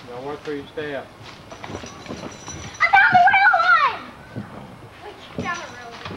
Don't work for your step. I found the real one! We found the real one.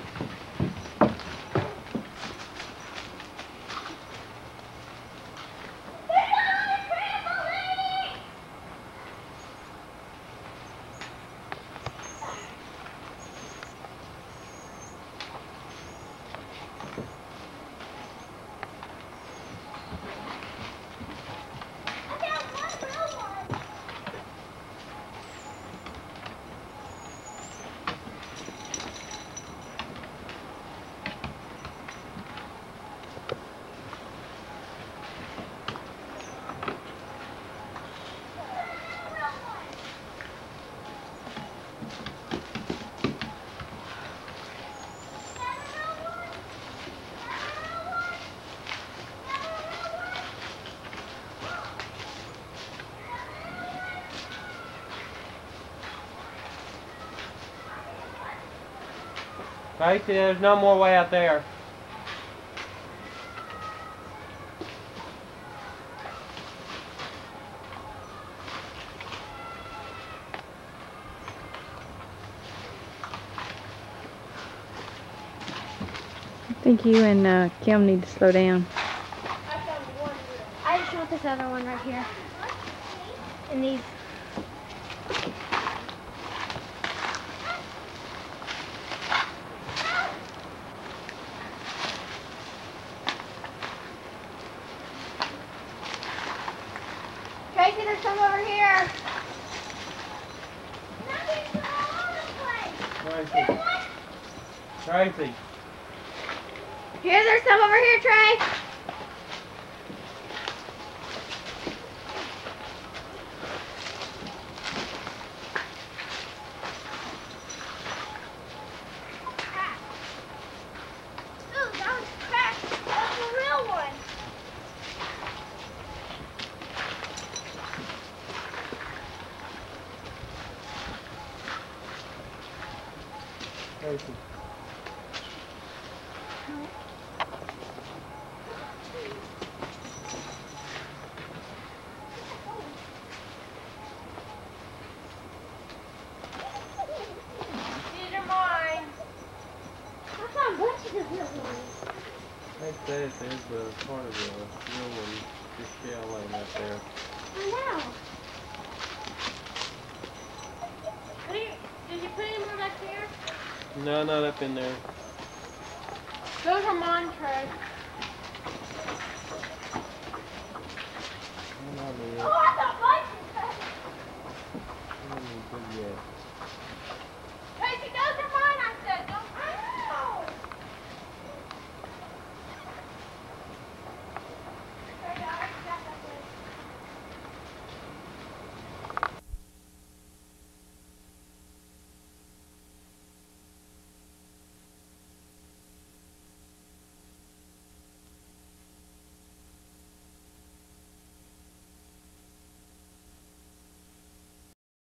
Tracy, there's no more way out there. I think you and Kim need to slow down. I found one. I just want this other one right here. And these. Tracy, there's some over here. Tracy. Tracy. Here, there's some over here, Trey. Ooh, that was cracked. That's the real one. Tracy. These are mine. I found bunches of real ones. They say it is, but part of the real one just shell laying up there. I know. Did you put any more back here? No, not up in there. Those are mine, Trey. Not Oh, I got